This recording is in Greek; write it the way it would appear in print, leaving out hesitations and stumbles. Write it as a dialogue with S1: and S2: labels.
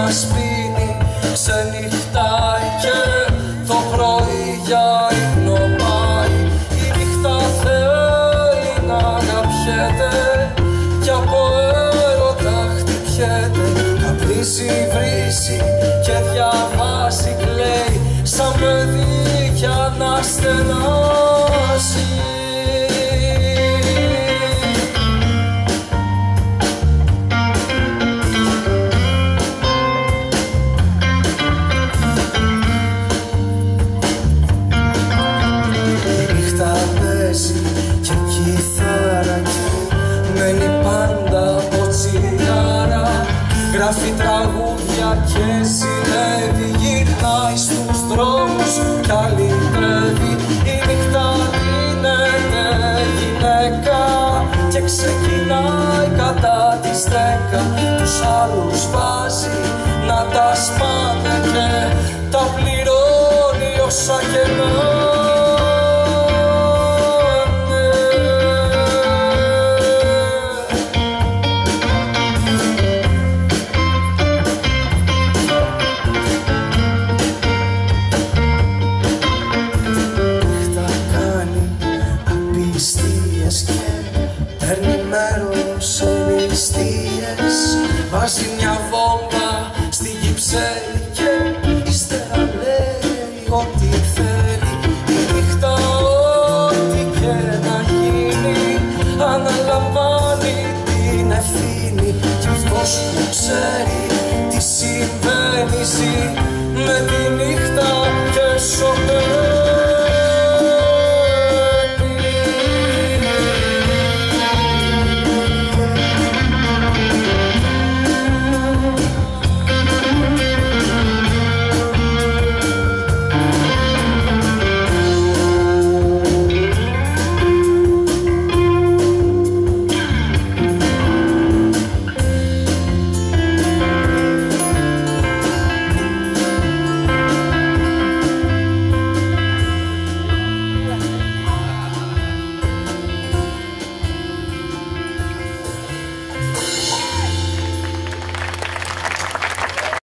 S1: μας πίνει, ξενυχτάει και το πρωί για ύπνο πάει. Η νύχτα θέλει να αγαπιέται κι από έρωτα χτυπιέται. Καπνίζει, βρίζει και διαβάζει, κλαίει σαν παιδί κι αναστενάζει. Και κιθάρα και μένει πάντα από τσιγάρα. Γράφει τραγούδια και ζηλεύει, γυρνάει στους δρόμους κι αλυτεύει. Η νύχτα δίνεται γυναίκα και ξεκινάει κατά τις 10. Τους άλλους βάζει να τα σπάνε και τα πληρώνει όσα κενά. Παίρνει μέρος σε νηστείες, βάζει μια βόμβα στη Κυψέλη και ύστερα